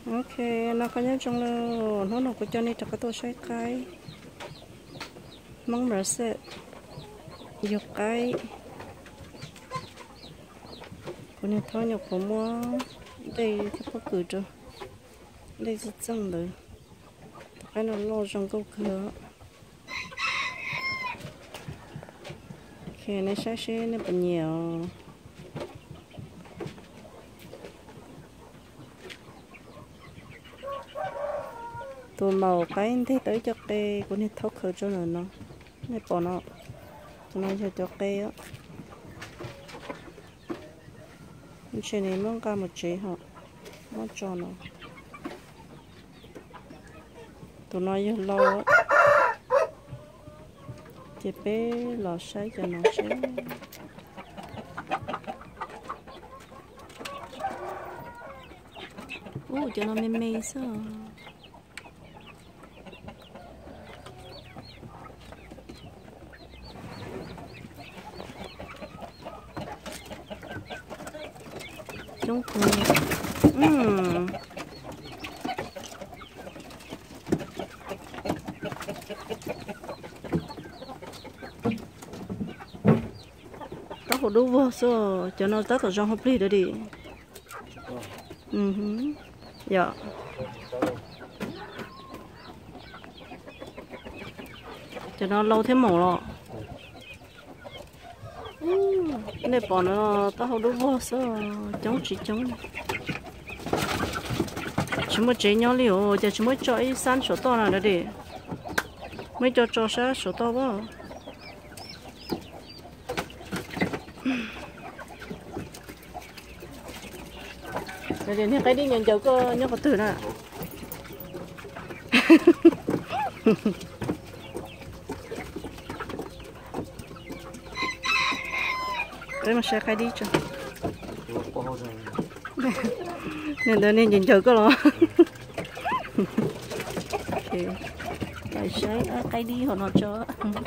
ok nó có nhớ trong nó có cho nên cho cái tôi xoay cái mong mở sẽ dục cái của nên thôi nhục của mua đây thì có cử chưa đây rất chân rồi cái nó lo trong câu cửa khi này sai xe nó bận nhiều tụi màu cái thế tới cho cây của nên thấu khởi cho nó này bỏ nó cho cây á chuyện này mong cả một chế họ nó cho nó tụi nó giờ lo chị bé lò sấy cho nó sấy cho nó mềm mềm sao đúng rồi tao có đủ vô số cho nó tao trong hộp ly đó đi dạ cho nó lâu thêm màu rồi này bỏ nó tao không đủ vô số chống chúng mới chế nhau liều giờ chúng mới cho ít san số to nào đó đi mới cho sát số to quá để đến cái đi nhận cháu có nhớ có từ nè đấy mà sẽ khai đi cho nên nhìn cháu có lo sẽ cái đi họ nó cho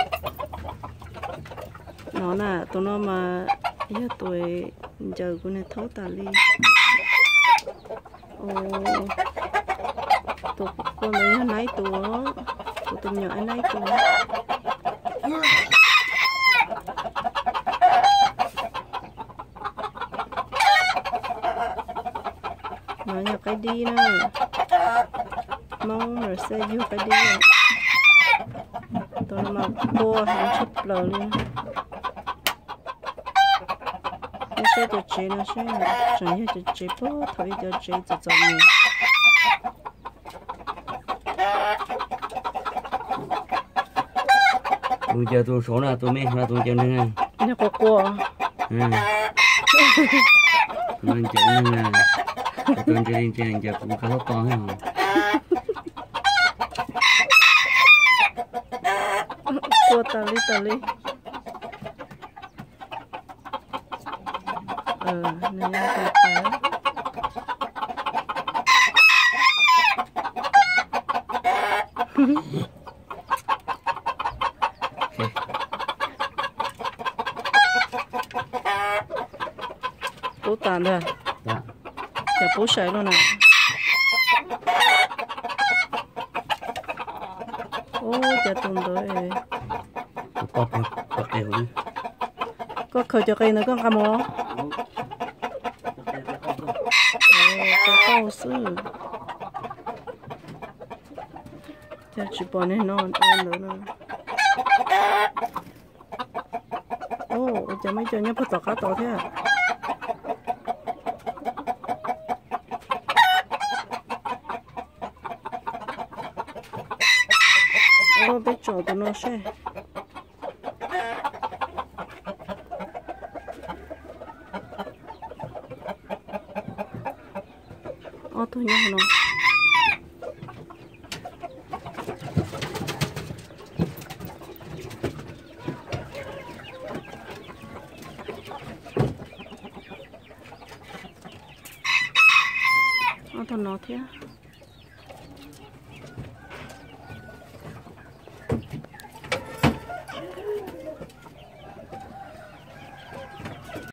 nó là tụi nó mà giờ tuổi giờ của này thấu tà ly tụi con này nãy tụi nhỏ nãy tụi nó nhập cái đi nè mong rồi sẽ vô cái đi tôi mà cô hàng chụp lờ luôn nó sẽ cho chế nó sẽ chẳng như cho chế bố thôi cho chế cho mình tôi giờ tôi số là tôi mấy là tôi cho nên nó có cô mình chọn nên là tôi cho nên trên giờ cũng có con hết rồi cô tali này là cái bố tàn rồi giờ bố sấy luôn nè giờ tuần rồi có khởi cho cây nữa con cam mò có câu sư giờ chỉ bỏ nên non ăn nữa nè giờ mấy giờ nhớ bắt tọt cá to thế à bé trò tụi nó sẽ tôi nhớ nó tôi nó thế